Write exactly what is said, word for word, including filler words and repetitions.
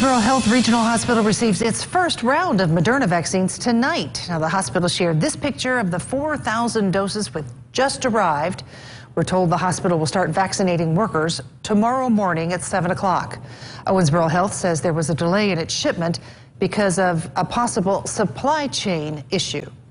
Owensboro Health Regional Hospital receives its first round of Moderna vaccines tonight. Now, the hospital shared this picture of the four thousand doses with just arrived. We're told the hospital will start vaccinating workers tomorrow morning at seven o'clock. Owensboro Health says there was a delay in its shipment because of a possible supply chain issue.